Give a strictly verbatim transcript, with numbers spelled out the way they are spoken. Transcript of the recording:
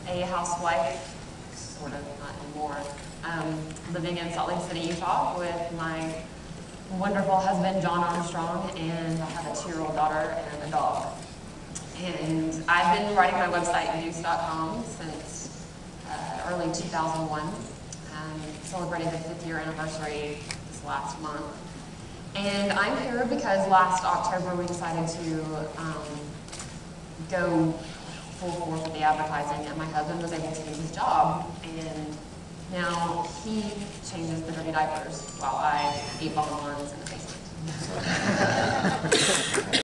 a housewife, sort of, not anymore, um, living in Salt Lake City, Utah with my wonderful husband, John Armstrong, and I have a two-year-old daughter and a dog. And I've been writing my website, Deuce dot com, since uh, early two thousand one. Um, celebrated the fifth year anniversary this last month. And I'm here because last October we decided to um, go full force with the advertising, and my husband was able to keep his job. And now he changes the dirty diapers while I eat bonbons in the basement.